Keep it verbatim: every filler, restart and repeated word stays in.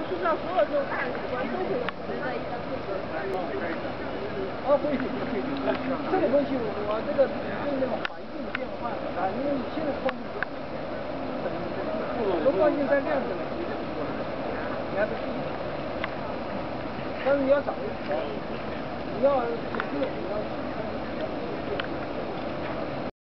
知道所有这种大景观都会有存在一张这个。 啊，会会会，这个东西我这个对那个环境变化啊，因为你现在光影都光影在亮着呢，你还不行。但是你要找，你要这个你要。